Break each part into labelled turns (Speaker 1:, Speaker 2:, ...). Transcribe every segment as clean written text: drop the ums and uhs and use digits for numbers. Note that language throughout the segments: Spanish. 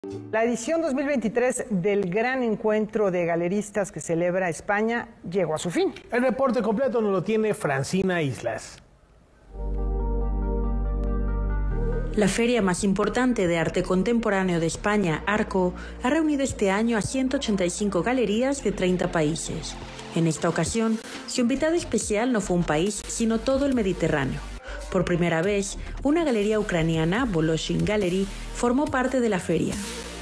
Speaker 1: La edición 2023 del gran encuentro de galeristas que celebra España llegó a su fin.
Speaker 2: El reporte completo nos lo tiene Francina Islas.
Speaker 3: La feria más importante de arte contemporáneo de España, Arco, ha reunido este año a 185 galerías de 30 países. En esta ocasión, su invitado especial no fue un país, sino todo el Mediterráneo. Por primera vez, una galería ucraniana, Voloshin Gallery, formó parte de la feria.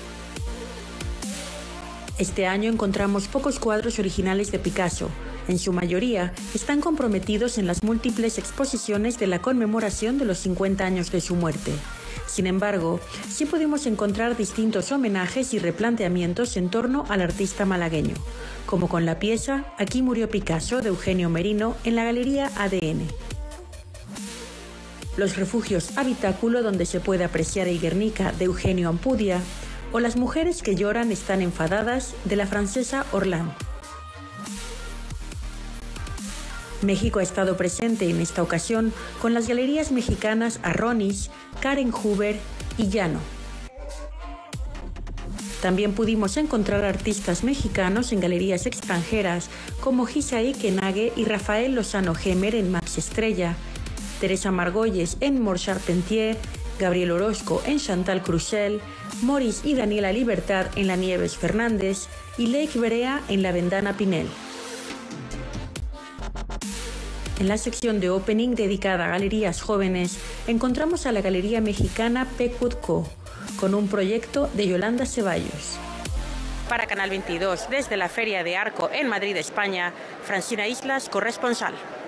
Speaker 3: Este año encontramos pocos cuadros originales de Picasso. En su mayoría, están comprometidos en las múltiples exposiciones de la conmemoración de los 50 años de su muerte. Sin embargo, sí pudimos encontrar distintos homenajes y replanteamientos en torno al artista malagueño, como con la pieza Aquí murió Picasso de Eugenio Merino en la Galería ADN. Los refugios Habitáculo, donde se puede apreciar el Guernica de Eugenio Ampudia, o Las mujeres que lloran están enfadadas de la francesa Orlan. México ha estado presente en esta ocasión con las galerías mexicanas Arronis, Karen Huber y Llano. También pudimos encontrar artistas mexicanos en galerías extranjeras como Hisaí Kenage y Rafael Lozano Gemer en Max Estrella, Teresa Margolles en Mort Charpentier, Gabriel Orozco en Chantal Crusel, Moris y Daniela Libertad en la Nieves Fernández y Lake Berea en la Vendana Pinel. En la sección de opening dedicada a galerías jóvenes, encontramos a la galería mexicana Peckwood Co., con un proyecto de Yolanda Ceballos. Para Canal 22, desde la Feria de Arco en Madrid, España, Francina Islas, corresponsal.